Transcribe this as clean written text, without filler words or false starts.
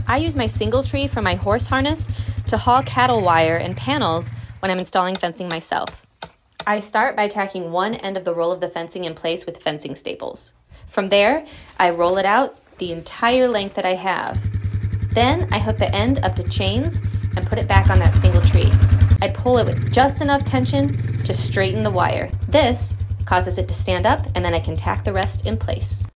I use my single tree from my horse harness to haul cattle wire and panels when I'm installing fencing myself. I start by tacking one end of the roll of the fencing in place with fencing staples. From there, I roll it out the entire length that I have. Then I hook the end up to chains and put it back on that single tree. I pull it with just enough tension to straighten the wire. This causes it to stand up, and then I can tack the rest in place.